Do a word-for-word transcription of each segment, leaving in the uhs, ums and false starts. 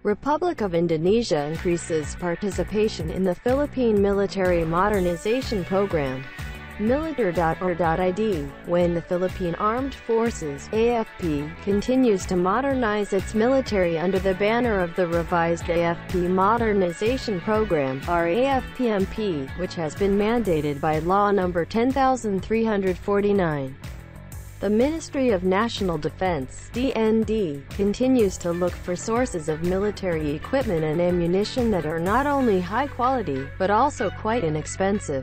Republic of Indonesia increases participation in the Philippine Military Modernization Program. Militer dot org dot I D, when the Philippine Armed Forces (A F P) continues to modernize its military under the banner of the revised A F P Modernization Program, or A F P M P, which has been mandated by Law number ten thousand three hundred forty-nine. The Ministry of National Defense (D N D) continues to look for sources of military equipment and ammunition that are not only high quality, but also quite inexpensive.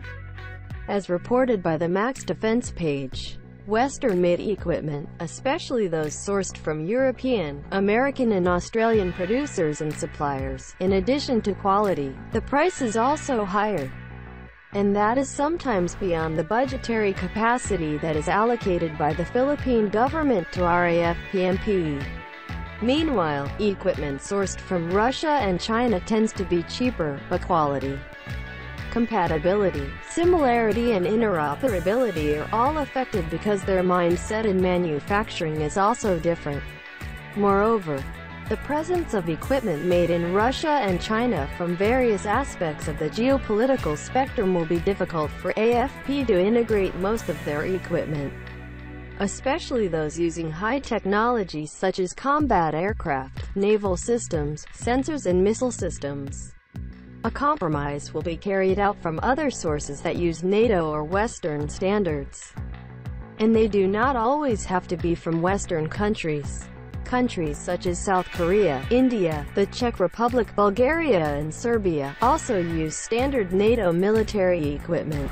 As reported by the Max Defense page, Western-made equipment, especially those sourced from European, American and Australian producers and suppliers, in addition to quality, the price is also higher. And that is sometimes beyond the budgetary capacity that is allocated by the Philippine government to our A F P M P. Meanwhile, equipment sourced from Russia and China tends to be cheaper, but quality, compatibility, similarity and interoperability are all affected because their mindset in manufacturing is also different. Moreover, the presence of equipment made in Russia and China from various aspects of the geopolitical spectrum will be difficult for A F P to integrate most of their equipment, especially those using high technology such as combat aircraft, naval systems, sensors and missile systems. A compromise will be carried out from other sources that use NATO or Western standards. And they do not always have to be from Western countries. Countries such as South Korea, India, the Czech Republic, Bulgaria and Serbia also use standard NATO military equipment.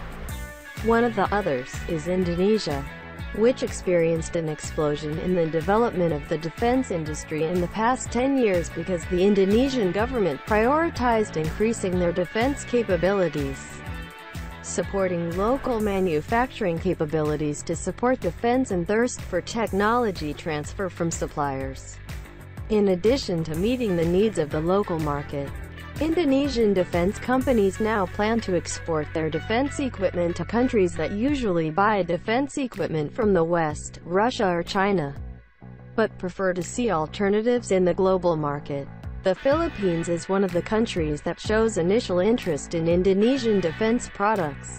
One of the others is Indonesia, which experienced an explosion in the development of the defense industry in the past ten years because the Indonesian government prioritized increasing their defense capabilities, supporting local manufacturing capabilities to support defense and thirst for technology transfer from suppliers. In addition to meeting the needs of the local market, Indonesian defense companies now plan to export their defense equipment to countries that usually buy defense equipment from the West, Russia or China, but prefer to see alternatives in the global market. The Philippines is one of the countries that shows initial interest in Indonesian defense products,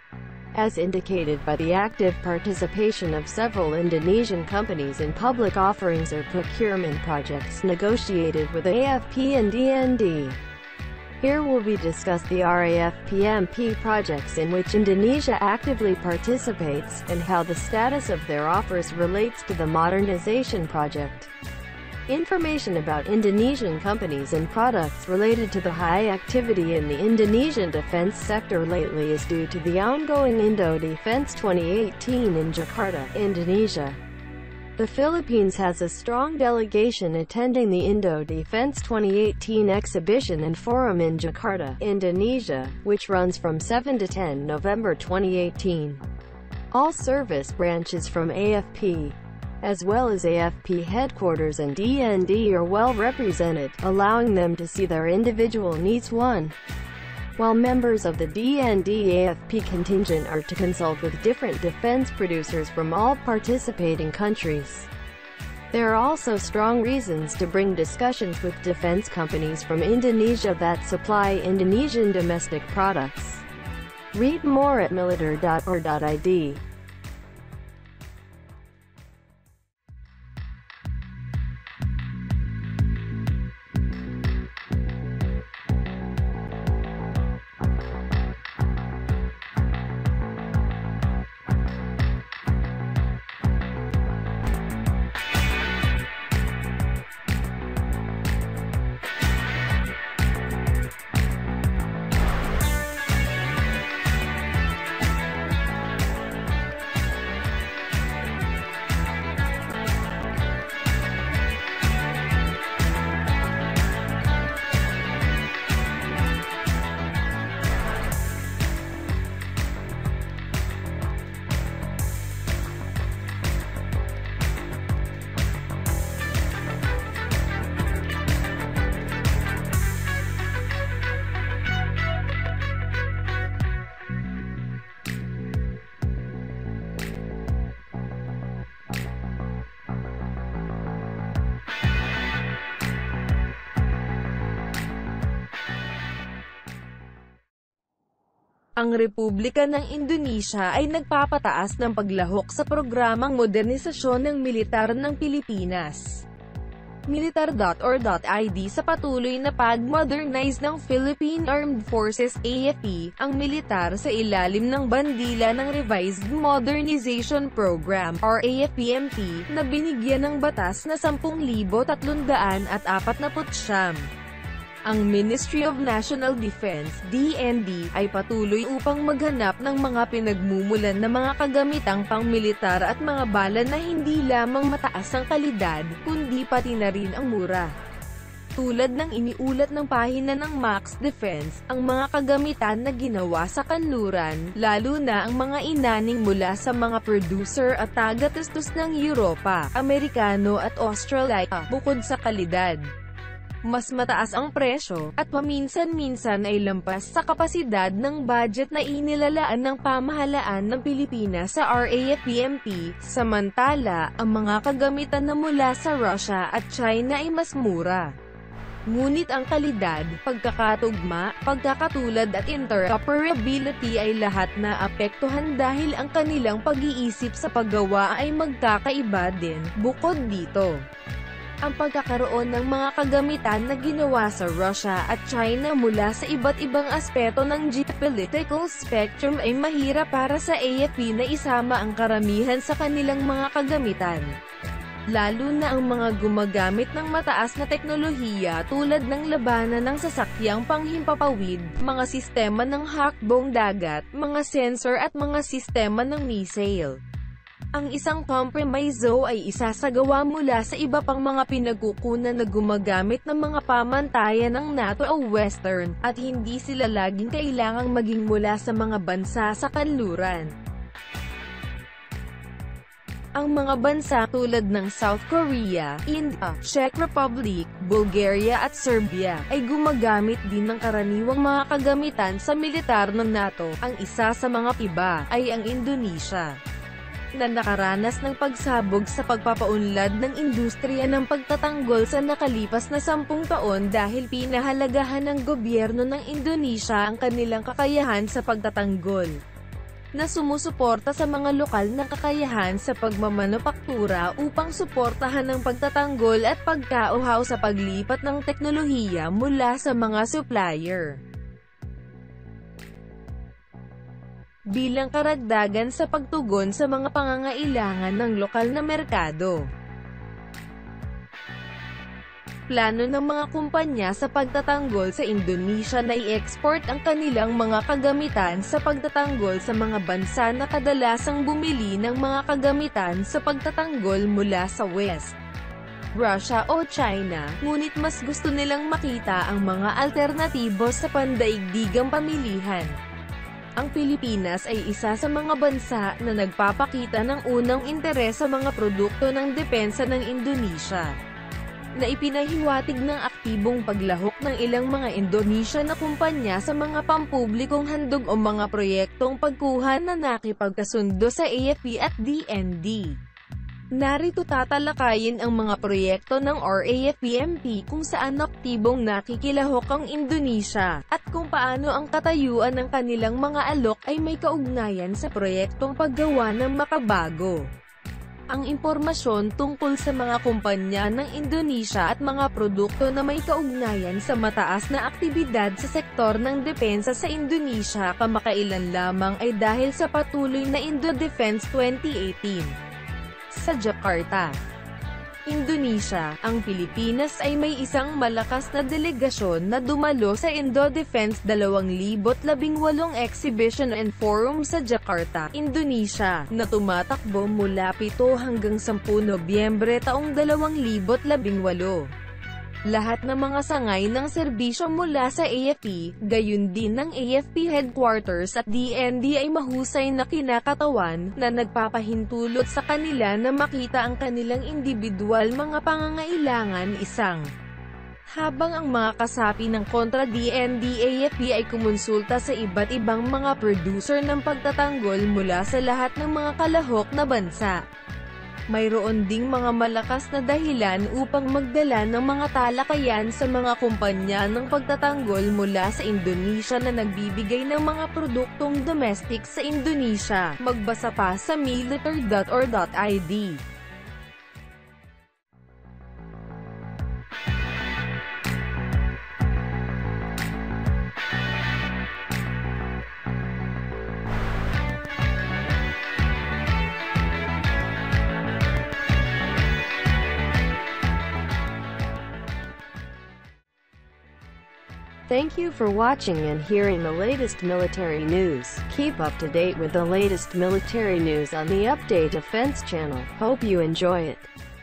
as indicated by the active participation of several Indonesian companies in public offerings or procurement projects negotiated with A F P and D N D. Here will be discussed the R A F P M P projects in which Indonesia actively participates, and how the status of their offers relates to the modernization project. Information about Indonesian companies and products related to the high activity in the Indonesian defense sector lately is due to the ongoing Indo Defense twenty eighteen in Jakarta, Indonesia. The Philippines has a strong delegation attending the Indo Defense twenty eighteen exhibition and forum in Jakarta, Indonesia, which runs from seven to ten November twenty eighteen. All service branches from A F P, as well as A F P headquarters and D N D, are well represented, allowing them to see their individual needs one, while members of the D N D A F P contingent are to consult with different defense producers from all participating countries. There are also strong reasons to bring discussions with defense companies from Indonesia that supply Indonesian domestic products. Read more at militer dot org dot I D. Ang Republika ng Indonesia ay nagpapataas ng paglahok sa programang modernisasyon ng militar ng Pilipinas. Militar dot or dot I D sa patuloy na pag-modernize ng Philippine Armed Forces A F P, ang militar sa ilalim ng bandila ng Revised Modernization Program or A F P M P, na binigyan ng batas na sampung libo tatlundaan at apat na putsyam. Ang Ministry of National Defense, D N D, ay patuloy upang maghanap ng mga pinagmumulan na mga kagamitang pangmilitar at mga bala na hindi lamang mataas ang kalidad, kundi pati na rin ang mura. Tulad ng iniulat ng pahina ng Max Defense, ang mga kagamitan na ginawa sa kanluran, lalo na ang mga inaning mula sa mga producer at taga-tustos ng Europa, Amerikano at Australia, bukod sa kalidad, mas mataas ang presyo, at paminsan-minsan ay lampas sa kapasidad ng budget na inilalaan ng pamahalaan ng Pilipinas sa R A F P M P, samantala, ang mga kagamitan na mula sa Russia at China ay mas mura. Ngunit ang kalidad, pagkakatugma, pagkakatulad at interoperability ay lahat na apektuhan dahil ang kanilang pag-iisip sa paggawa ay magkakaiba din. Bukod dito, ang pagkakaroon ng mga kagamitan na ginawa sa Russia at China mula sa iba't ibang aspeto ng geopolitical spectrum ay mahirap para sa A F P na isama ang karamihan sa kanilang mga kagamitan. Lalo na ang mga gumagamit ng mataas na teknolohiya tulad ng labanan ng sasakyang panghimpapawid, mga sistema ng hakbong dagat, mga sensor at mga sistema ng missile. Ang isang compromiso ay isasagawa mula sa iba pang mga pinagkukunan na gumagamit ng mga pamantayan ng NATO o Western, at hindi sila laging kailangang maging mula sa mga bansa sa kanluran. Ang mga bansa tulad ng South Korea, India, Czech Republic, Bulgaria at Serbia, ay gumagamit din ng karaniwang mga kagamitan sa militar ng NATO. Ang isa sa mga iba ay ang Indonesia, na nakaranas ng pagsabog sa pagpapaunlad ng industriya ng pagtatanggol sa nakalipas na sampung taon dahil pinahalagahan ng gobyerno ng Indonesia ang kanilang kakayahan sa pagtatanggol, na sumusuporta sa mga lokal na kakayahan sa pagmamanupaktura upang suportahan ang pagtatanggol at pagkauhaw sa paglipat ng teknolohiya mula sa mga supplier. Bilang karagdagan sa pagtugon sa mga pangangailangan ng lokal na merkado. Plano ng mga kumpanya sa pagtatanggol sa Indonesia na i-export ang kanilang mga kagamitan sa pagtatanggol sa mga bansa na kadalasang bumili ng mga kagamitan sa pagtatanggol mula sa West, Russia o China, ngunit mas gusto nilang makita ang mga alternatibo sa pandaigdigang pamilihan. Ang Pilipinas ay isa sa mga bansa na nagpapakita ng unang interes sa mga produkto ng depensa ng Indonesia, na ipinahiwatig ng aktibong paglahok ng ilang mga Indonesia na kumpanya sa mga pampublikong handog o mga proyektong pagkuha na nakipagkasundo sa A F P at D N D. Narito tatalakayin ang mga proyekto ng R A F P M P kung saan aktibong nakikilahok ang Indonesia, at kung paano ang katayuan ng kanilang mga alok ay may kaugnayan sa proyektong paggawa ng makabago. Ang impormasyon tungkol sa mga kumpanya ng Indonesia at mga produkto na may kaugnayan sa mataas na aktibidad sa sektor ng depensa sa Indonesia kamakailan lamang ay dahil sa patuloy na Indo-Defense twenty eighteen. Sa Jakarta, Indonesia, ang Pilipinas ay may isang malakas na delegasyon na dumalo sa Indo-Defense twenty eighteen Exhibition and Forum sa Jakarta, Indonesia, na tumatakbo mula pito hanggang sampu Nobyembre taong twenty eighteen. Lahat ng mga sangay ng serbisyo mula sa A F P, gayon din ng A F P Headquarters at D N D ay mahusay na kinakatawan, na nagpapahintulot sa kanila na makita ang kanilang individual mga pangangailangan isang. Habang ang mga kasapi ng kontra D N D A F P ay kumonsulta sa iba't ibang mga producer ng pagtatanggol mula sa lahat ng mga kalahok na bansa. Mayroon ding mga malakas na dahilan upang magdala ng mga talakayan sa mga kumpanya ng pagtatanggol mula sa Indonesia na nagbibigay ng mga produktong domestic sa Indonesia. Magbasa pa sa military dot or dot I D. Thank you for watching and hearing the latest military news. Keep up to date with the latest military news on the Update Defense channel. Hope you enjoy it.